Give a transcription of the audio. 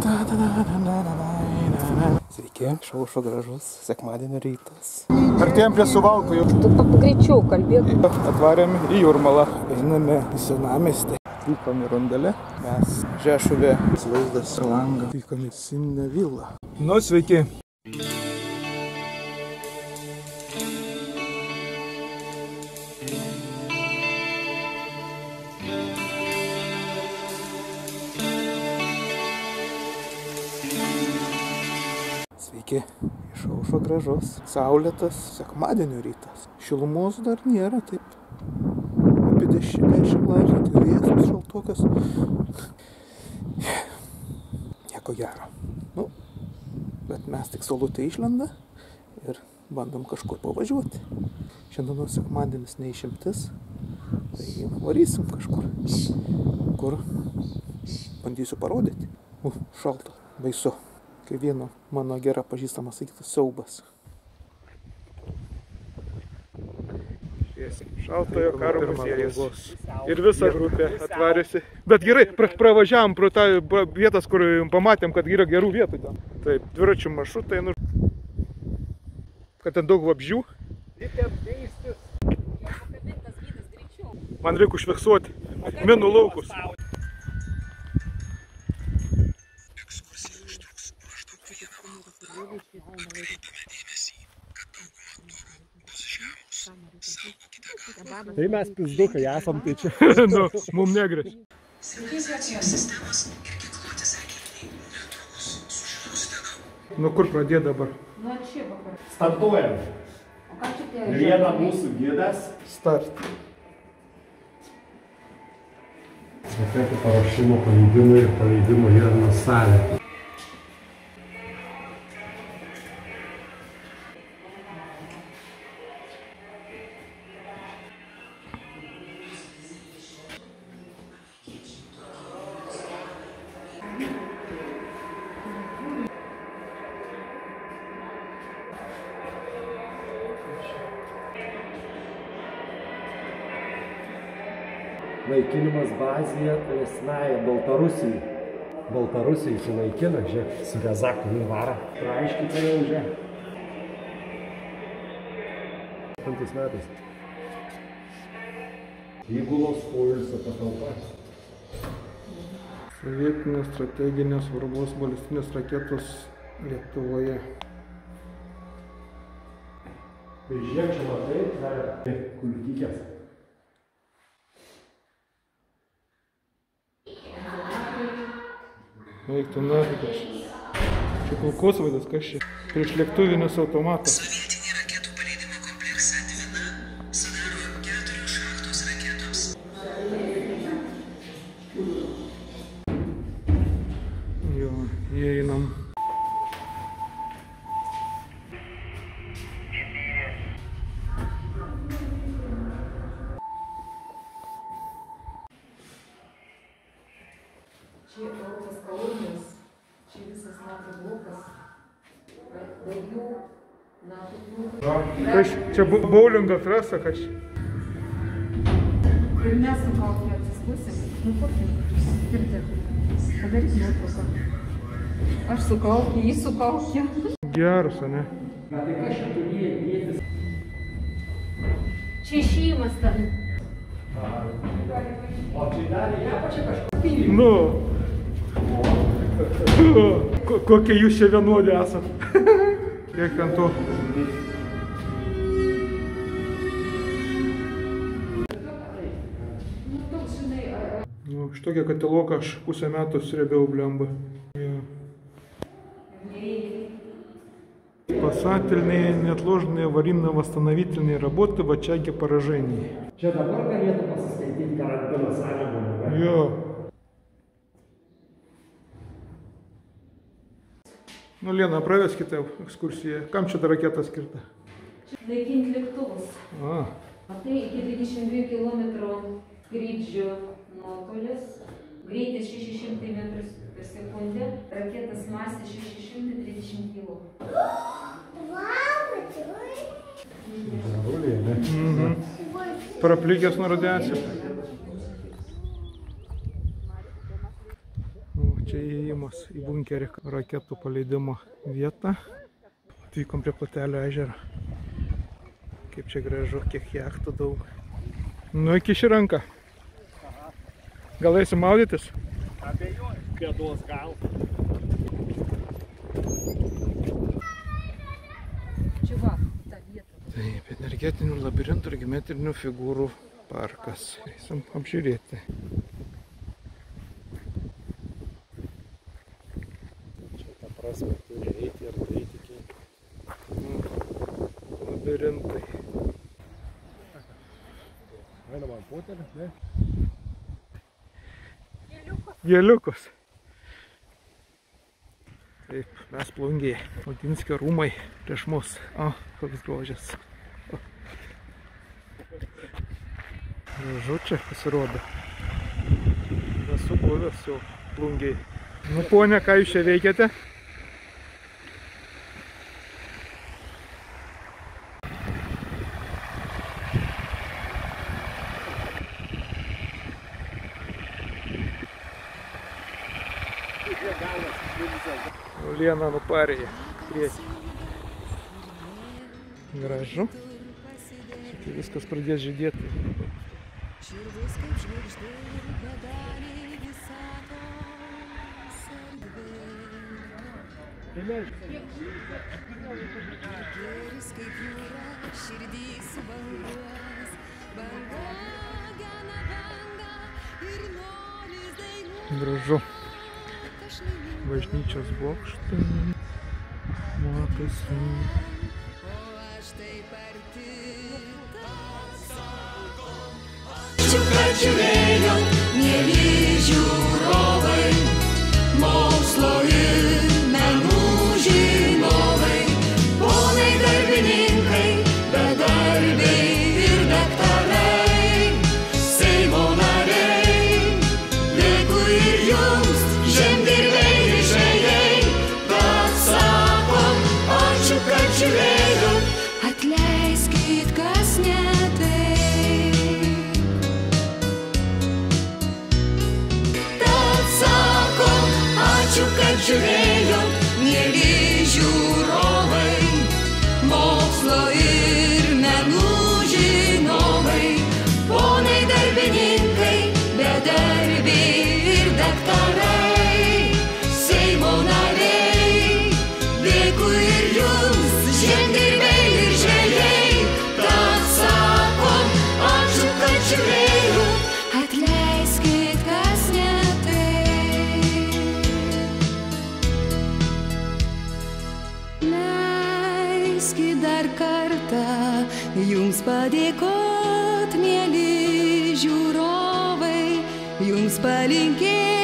Sveiki, šaušo gražus sekmadienio rytas. Artėjom prie Suvalkų jau. Tu greičiau kalbėk. Atvarėm į Jūrmalą, einame į senamiestį. Vykom į Rundalę, mes Žešuvė, vaizdas langą. Vykom į Sinę vilą. Nu, sveiki. Sveiki, išaušo gražus, saulėtas sekmadienio rytas. Šilumos dar nėra, taip apie 10 laipsnių, tai vėjas šaltokas. Nieko gero. Nu, bet mes tik saulutė išlenda ir bandom kažkur pavažiuoti. Šiandien sekmadienis neišimtis, tai varysim kažkur, kur bandysiu parodyti. Šalta, baisu. Kai vieno mano gera pažįstama sakytų siaubas. Šaltojo karo muziejus. Ir visa grupė atvarėsi. Bet gerai, pravažiavom pro tą vietas, kur pamatėm, kad yra gerų vietų ten. Taip, dviračių maršrutai. Kad ten daug vabzdžių. Man reikia užfiksuoti minų laukus. Tai mes pizdukai esam, tai čia. Nu, mum negrės. Signalizacijos sistemos ir ginkluotės raketai netrukus sužinosite daug. Nu kur pradėt dabar? Nu, čia vakar. Startuojam. O ką čia tie? Viena mūsų gidas. Start. Raketų paruošimo paleidimui ir paleidimo įrangos salė. Naikinimas bazėje Palestinoje, Baltarusijai. Baltarusijai sunaikina, žiūrėk, su Rezaku vara. Praaiškite jau, žiūrėk. 5 metais. Įgulos poilsio patalpa. Sovietinės strateginės svarbos balistinės raketos Lietuvoje. Tai žiūrėk, čia matai, kultykės. Eiktų navigas. Čia kulkosvaidas, kas čia? Priešlėktuvinis automatas. Sovietinį raketų paleidimo kompleksą Dvina sudaro 4 šachtos raketoms. Jo, įeinam. Čia Europos kolonijos, čia visas NATO blokas, daugiau NATO blokų. Kas čia boulingo trasa, kas čia? Ir mes su kaukė atsiskusim, skirti, padaryk nuotrauką. Aš su kaukė, jis su kaukė. Geras, ne? Čia išėjimas ten. O čia dar į apačią kažkokį. Nu. Kokie jūs čia vienodi esat. Kiek ten to? Nu, šitokią katiloką aš pusę metų srėbiau blemba. Спасательные, неотложные аварийно-восстановительные работы в очаге поражений. Čia dabar galėtų pasiskaityti karantino sąlygom. Jo. Nu, Lena, praveskite ekskursiją. Kam čia ta raketa skirta? Naikinti lėktuvus. A. Matai, iki 22 km skrydžio nuotolis, greitis 600 metrus per sekundę, raketas masė 630 kg. Žaruliai, ne? Praplikęs nuo radiacijos. Čia įėjimo įėjimas į bunkerį, raketų paleidimo vieta. Atvykom prie Platelio ežero. Kaip čia gražu, kiek jachtų daug. Nu, įkiši ranką. Gal eisi maudytis? Abejoju, pėdos gal. Čia va, ta vieta. Taip, energetinių labirintų ir geometrinių figūrų parkas. Eisim apžiūrėti. Čia ta prasme turi eiti ir eiti iki. Labirintai. Einam ant potelio, ne? Gėliukus. Taip, mes Plungėje. Oginskio rūmai prieš mus. O, koks grožis. Gražu čia pasirodo. Nesu buvęs jau Plungėje. Nu, ponia, ką jūs čia veikiate? Liena nuparėje. Priekį. Gražu. Šitai viskas pradės žydėti. Širdis kaip žvaigždė, bedaliai visatos erdvė. Gėris kaip jūra, širdį subanguos, banga gena banga ir noris dainuos. Gražu. Bažnyčios bokštai. Matosi. O aš taip arti ačiū, kad žiūrėjau, mieli žiūrovai, mokslo ir menų žinovai, ponai darbininkai, bedarbiai ir daktarai, Seimo nariai, dėkui ir jums, žemdirbiai ir žvejai, tad sakom, ačiū, kad žiūrėjau, atleiskit, kas ne taip. Tad sakom, ačiū, kad žiūrėjau, mieli žiūrovai, mokslo ir menų žinovai, ponai darbininkai, bedarbiai ir daktarai, Seimo nariai, dėkui ir jums, žemdirbiai ir žvejai, tad sakom, ačiū, kad žiūrėjau, atleiskit, kas ne taip. Leiskit dar kartą jums padėkot, mieli žiūrovai, jums palinkėt